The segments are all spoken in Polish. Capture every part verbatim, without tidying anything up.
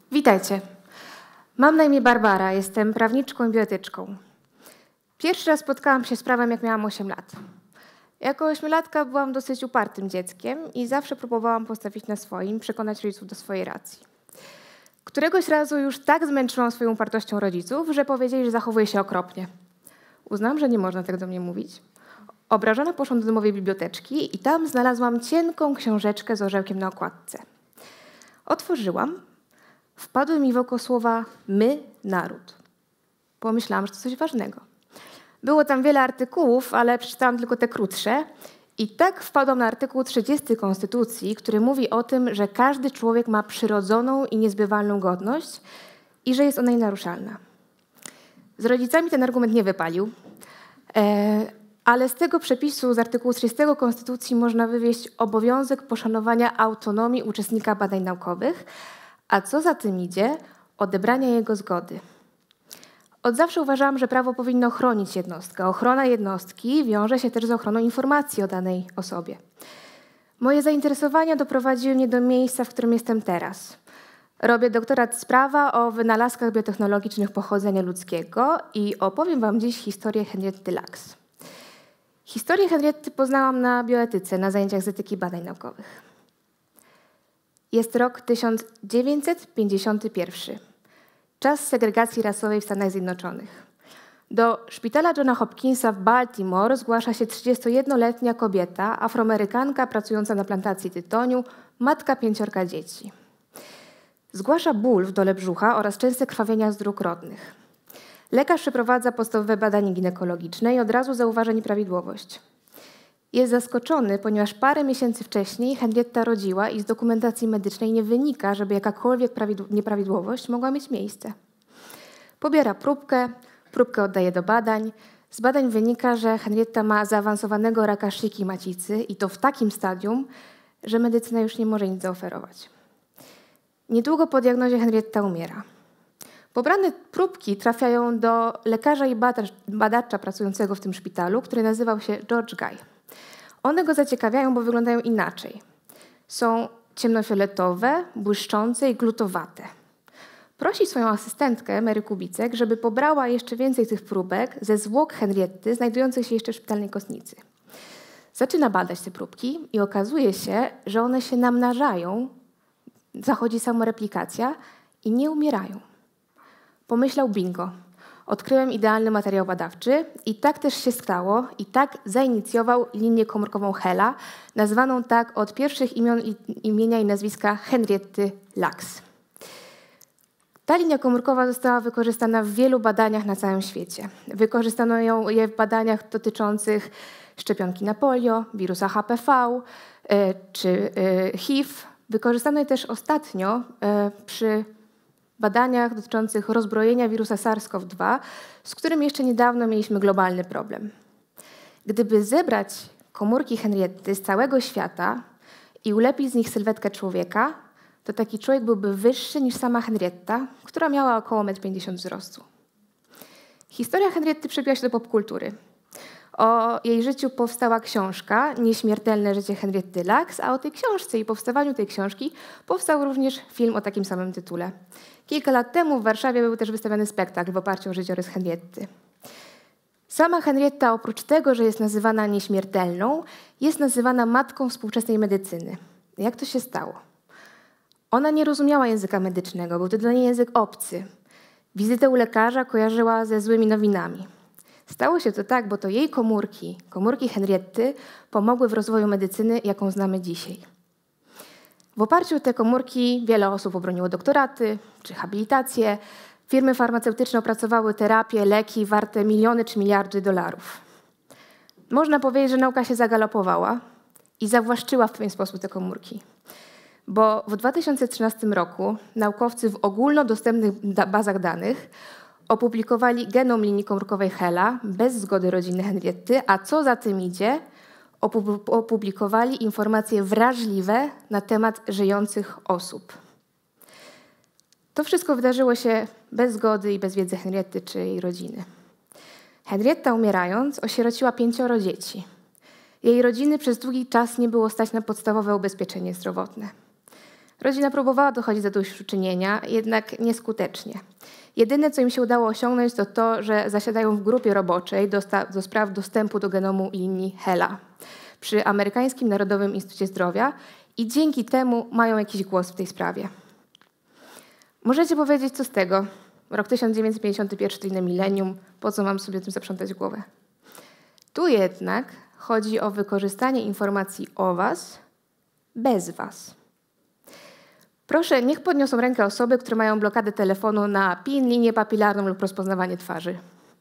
Witajcie. Mam na imię Barbara, jestem prawniczką i bioetyczką. Pierwszy raz spotkałam się z prawem, jak miałam osiem lat. Jako ośmiolatka byłam dosyć upartym dzieckiem i zawsze próbowałam postawić na swoim, przekonać rodziców do swojej racji. Któregoś razu już tak zmęczyłam swoją upartością rodziców, że powiedzieli, że zachowuję się okropnie. Uznałam, że nie można tak do mnie mówić. Obrażona poszłam do domowej biblioteczki i tam znalazłam cienką książeczkę z orzełkiem na okładce. Otworzyłam. Wpadły mi w oko słowa my, naród. Pomyślałam, że to coś ważnego. Było tam wiele artykułów, ale przeczytałam tylko te krótsze. I tak wpadłam na artykuł trzydziesty Konstytucji, który mówi o tym, że każdy człowiek ma przyrodzoną i niezbywalną godność i że jest ona nienaruszalna. Z rodzicami ten argument nie wypalił, e, ale z tego przepisu z artykułu trzydziestego Konstytucji można wywieść obowiązek poszanowania autonomii uczestnika badań naukowych, a co za tym idzie, odebrania jego zgody. Od zawsze uważałam, że prawo powinno chronić jednostkę. Ochrona jednostki wiąże się też z ochroną informacji o danej osobie. Moje zainteresowania doprowadziły mnie do miejsca, w którym jestem teraz. Robię doktorat z prawa o wynalazkach biotechnologicznych pochodzenia ludzkiego i opowiem wam dziś historię Henrietty Lacks. Historię Henrietty poznałam na bioetyce, na zajęciach z etyki badań naukowych. Jest rok tysiąc dziewięćset pięćdziesiąty pierwszy. Czas segregacji rasowej w Stanach Zjednoczonych. Do szpitala Johna Hopkinsa w Baltimore zgłasza się trzydziestojednoletnia kobieta, afroamerykanka pracująca na plantacji tytoniu, matka pięciorga dzieci. Zgłasza ból w dole brzucha oraz częste krwawienia z dróg rodnych. Lekarz przeprowadza podstawowe badanie ginekologiczne i od razu zauważa nieprawidłowość. Jest zaskoczony, ponieważ parę miesięcy wcześniej Henrietta rodziła i z dokumentacji medycznej nie wynika, żeby jakakolwiek nieprawidłowość mogła mieć miejsce. Pobiera próbkę, próbkę oddaje do badań. Z badań wynika, że Henrietta ma zaawansowanego raka szyjki macicy i to w takim stadium, że medycyna już nie może nic zaoferować. Niedługo po diagnozie Henrietta umiera. Pobrane próbki trafiają do lekarza i badacza pracującego w tym szpitalu, który nazywał się George Guy. One go zaciekawiają, bo wyglądają inaczej. Są ciemnofioletowe, błyszczące i glutowate. Prosi swoją asystentkę, Mary Kubicek, żeby pobrała jeszcze więcej tych próbek ze zwłok Henrietty znajdujących się jeszcze w szpitalnej kostnicy. Zaczyna badać te próbki i okazuje się, że one się namnażają, zachodzi samoreplikacja i nie umierają. Pomyślał bingo. Odkryłem idealny materiał badawczy i tak też się stało i tak zainicjował linię komórkową Hela, nazwaną tak od pierwszych imion, imienia i nazwiska Henrietty Lacks. Ta linia komórkowa została wykorzystana w wielu badaniach na całym świecie. Wykorzystano ją je w badaniach dotyczących szczepionki na polio, wirusa H P V czy H I V. Wykorzystano je też ostatnio przy badaniach dotyczących rozbrojenia wirusa SARS-CoV dwa, z którym jeszcze niedawno mieliśmy globalny problem. Gdyby zebrać komórki Henrietty z całego świata i ulepić z nich sylwetkę człowieka, to taki człowiek byłby wyższy niż sama Henrietta, która miała około metr pięćdziesiąt wzrostu. Historia Henrietty przebiła się do popkultury. O jej życiu powstała książka Nieśmiertelne życie Henrietty Lacks, a o tej książce i powstawaniu tej książki powstał również film o takim samym tytule. Kilka lat temu w Warszawie był też wystawiony spektakl w oparciu o życiorys Henrietty. Sama Henrietta, oprócz tego, że jest nazywana nieśmiertelną, jest nazywana matką współczesnej medycyny. Jak to się stało? Ona nie rozumiała języka medycznego, był to dla niej język obcy. Wizytę u lekarza kojarzyła ze złymi nowinami. Stało się to tak, bo to jej komórki, komórki Henrietty, pomogły w rozwoju medycyny, jaką znamy dzisiaj. W oparciu o te komórki wiele osób obroniło doktoraty czy habilitacje. Firmy farmaceutyczne opracowały terapie, leki warte miliony czy miliardy dolarów. Można powiedzieć, że nauka się zagalopowała i zawłaszczyła w pewien sposób te komórki. Bo w dwa tysiące trzynastym roku naukowcy w ogólnodostępnych bazach danych opublikowali genom linii komórkowej Hela bez zgody rodziny Henrietty, a co za tym idzie, opublikowali informacje wrażliwe na temat żyjących osób. To wszystko wydarzyło się bez zgody i bez wiedzy Henrietty czy jej rodziny. Henrietta, umierając, osierociła pięcioro dzieci. Jej rodziny przez długi czas nie było stać na podstawowe ubezpieczenie zdrowotne. Rodzina próbowała dochodzić do zadośćuczynienia, jednak nieskutecznie. Jedyne, co im się udało osiągnąć, to to, że zasiadają w grupie roboczej do, do spraw dostępu do genomu linii HeLa przy Amerykańskim Narodowym Instytucie Zdrowia i dzięki temu mają jakiś głos w tej sprawie. Możecie powiedzieć, co z tego? Rok tysiąc dziewięćset pięćdziesiąty pierwszy to inne milenium, po co mam sobie tym zaprzątać głowę? Tu jednak chodzi o wykorzystanie informacji o was bez was. Proszę, niech podniosą rękę osoby, które mają blokadę telefonu na PIN, linię papilarną lub rozpoznawanie twarzy.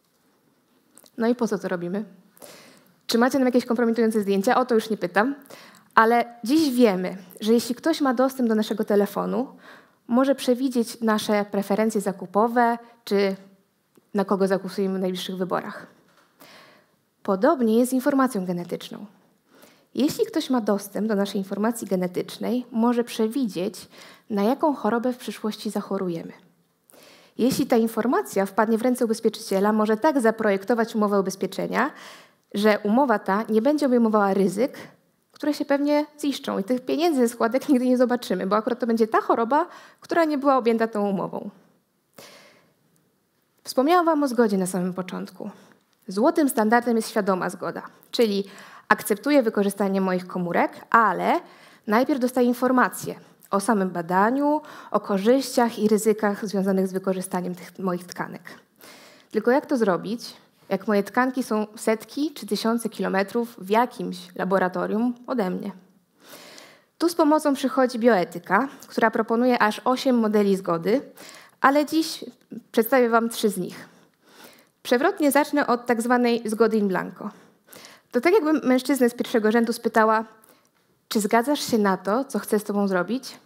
No i po co to robimy? Czy macie nam jakieś kompromitujące zdjęcia? O to już nie pytam. Ale dziś wiemy, że jeśli ktoś ma dostęp do naszego telefonu, może przewidzieć nasze preferencje zakupowe, czy na kogo zagłosujemy w najbliższych wyborach. Podobnie jest z informacją genetyczną. Jeśli ktoś ma dostęp do naszej informacji genetycznej, może przewidzieć, na jaką chorobę w przyszłości zachorujemy. Jeśli ta informacja wpadnie w ręce ubezpieczyciela, może tak zaprojektować umowę ubezpieczenia, że umowa ta nie będzie obejmowała ryzyk, które się pewnie ziszczą i tych pieniędzy ze składek nigdy nie zobaczymy, bo akurat to będzie ta choroba, która nie była objęta tą umową. Wspomniałam wam o zgodzie na samym początku. Złotym standardem jest świadoma zgoda, czyli akceptuję wykorzystanie moich komórek, ale najpierw dostaję informacje o samym badaniu, o korzyściach i ryzykach związanych z wykorzystaniem tych moich tkanek. Tylko jak to zrobić, jak moje tkanki są setki czy tysiące kilometrów w jakimś laboratorium ode mnie? Tu z pomocą przychodzi bioetyka, która proponuje aż osiem modeli zgody, ale dziś przedstawię wam trzy z nich. Przewrotnie zacznę od tak zwanej zgody in blanco. To tak jakbym mężczyznę z pierwszego rzędu spytała, czy zgadzasz się na to, co chcę z tobą zrobić?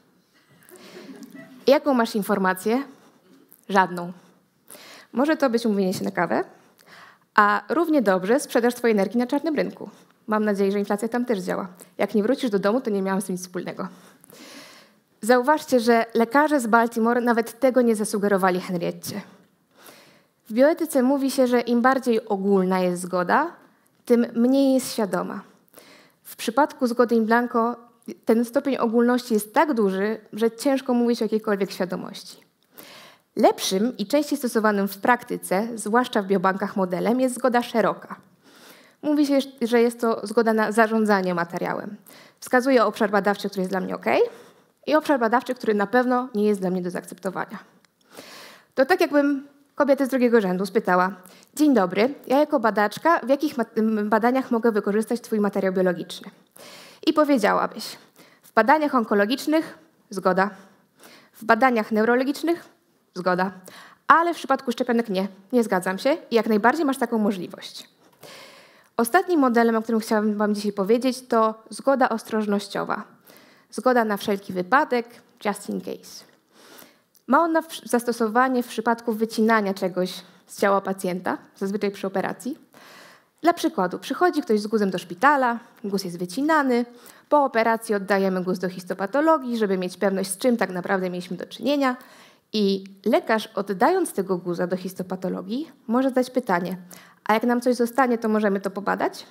Jaką masz informację? Żadną. Może to być umówienie się na kawę, a równie dobrze sprzedaż twojej energii na czarnym rynku. Mam nadzieję, że inflacja tam też działa. Jak nie wrócisz do domu, to nie miałam z tym nic wspólnego. Zauważcie, że lekarze z Baltimore nawet tego nie zasugerowali Henrietcie. W bioetyce mówi się, że im bardziej ogólna jest zgoda, tym mniej jest świadoma. W przypadku zgody in blanco ten stopień ogólności jest tak duży, że ciężko mówić o jakiejkolwiek świadomości. Lepszym i częściej stosowanym w praktyce, zwłaszcza w biobankach modelem, jest zgoda szeroka. Mówi się, że jest to zgoda na zarządzanie materiałem. Wskazuje obszar badawczy, który jest dla mnie OK, i obszar badawczy, który na pewno nie jest dla mnie do zaakceptowania. To tak jakbym kobietę z drugiego rzędu spytała: dzień dobry, ja jako badaczka w jakich badaniach mogę wykorzystać twój materiał biologiczny? I powiedziałabyś: w badaniach onkologicznych zgoda, w badaniach neurologicznych zgoda, ale w przypadku szczepionek nie, nie zgadzam się i jak najbardziej masz taką możliwość. Ostatnim modelem, o którym chciałabym wam dzisiaj powiedzieć, to zgoda ostrożnościowa. Zgoda na wszelki wypadek, just in case. Ma ona zastosowanie w przypadku wycinania czegoś z ciała pacjenta, zazwyczaj przy operacji. Dla przykładu, przychodzi ktoś z guzem do szpitala, guz jest wycinany, po operacji oddajemy guz do histopatologii, żeby mieć pewność, z czym tak naprawdę mieliśmy do czynienia. I lekarz, oddając tego guza do histopatologii, może zadać pytanie: a jak nam coś zostanie, to możemy to pobadać?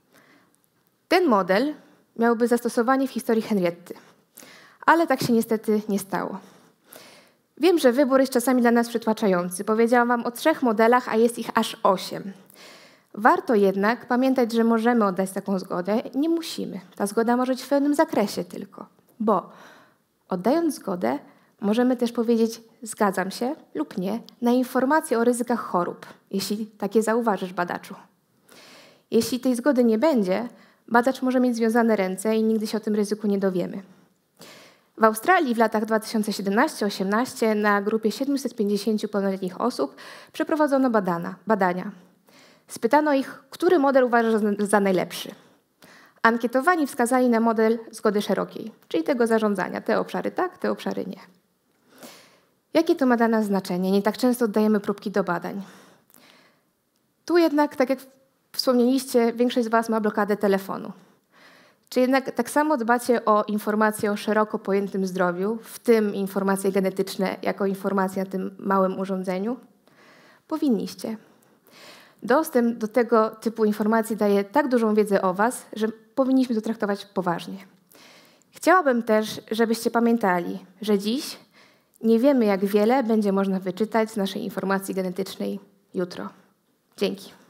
Ten model miałby zastosowanie w historii Henrietty, ale tak się niestety nie stało. Wiem, że wybór jest czasami dla nas przytłaczający. Powiedziałam wam o trzech modelach, a jest ich aż osiem. Warto jednak pamiętać, że możemy oddać taką zgodę. Nie musimy. Ta zgoda może być w pewnym zakresie tylko, bo oddając zgodę, możemy też powiedzieć zgadzam się lub nie na informacje o ryzykach chorób, jeśli takie zauważysz badaczu. Jeśli tej zgody nie będzie, badacz może mieć związane ręce i nigdy się o tym ryzyku nie dowiemy. W Australii w latach dwa tysiące siedemnastym do dwa tysiące osiemnastym na grupie siedemset pięćdziesięciu pełnoletnich osób przeprowadzono badana, badania. Spytano ich, który model uważasz za, za najlepszy. Ankietowani wskazali na model zgody szerokiej, czyli tego zarządzania. Te obszary tak, te obszary nie. Jakie to ma dla nas znaczenie? Nie tak często oddajemy próbki do badań. Tu jednak, tak jak wspomnieliście, większość z was ma blokadę telefonu. Czy jednak tak samo dbacie o informacje o szeroko pojętym zdrowiu, w tym informacje genetyczne jako informacje na tym małym urządzeniu? Powinniście. Dostęp do tego typu informacji daje tak dużą wiedzę o was, że powinniśmy to traktować poważnie. Chciałabym też, żebyście pamiętali, że dziś nie wiemy, jak wiele będzie można wyczytać z naszej informacji genetycznej jutro. Dzięki.